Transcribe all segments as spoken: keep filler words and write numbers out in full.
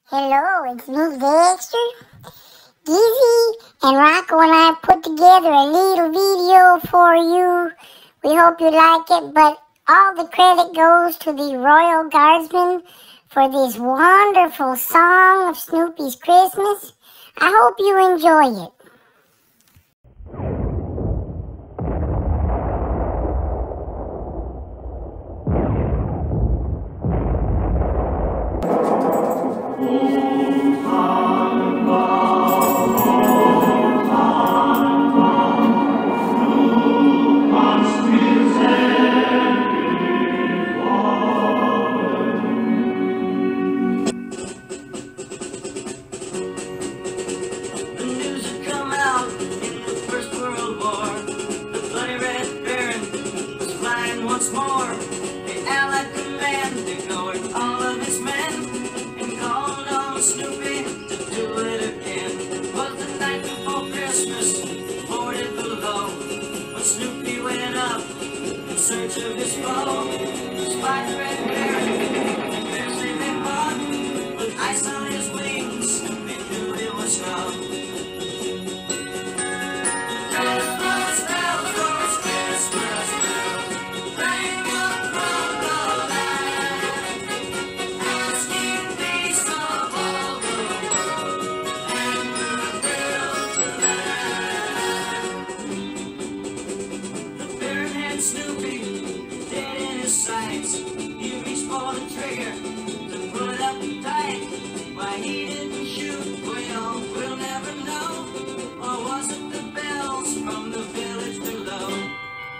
Hello, it's me, Dexter. Dizzy and Rocco and I put together a little video for you. We hope you like it, but all the credit goes to the Royal Guardsmen for this wonderful song of Snoopy's Christmas. I hope you enjoy it. Once more, the Allied command ignored all of his men and called on Snoopy to do it again. Was the night before Christmas, boarded below, when Snoopy went up in search of his foe. Spied the Red Baron, and fiercely they fought. With ice on his wings, Snoopy knew it was snow. Snoopy, dead in his sights, he reached for the trigger to put up tight. Why he didn't shoot, well, we'll never know. Or was it the bells from the village below?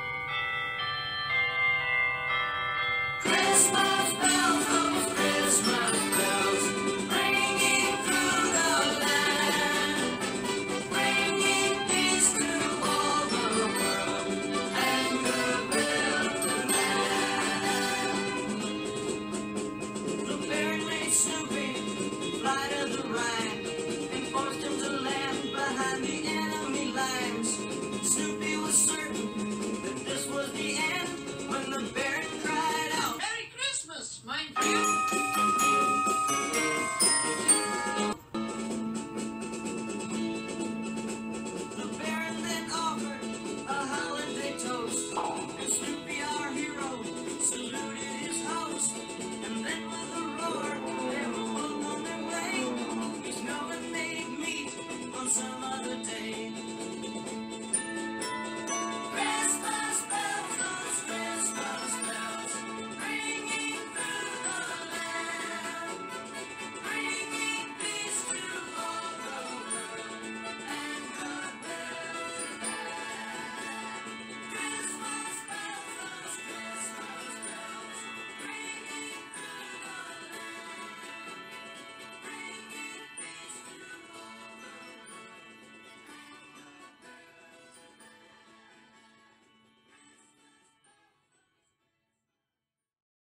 Christmas bells, those Christmas bells, ringing through the land, bringing peace to all the world and goodwill to man. The Baron made Snoopy fly to the Rhine and forced him to land behind the enemy lines. Snoopy was certain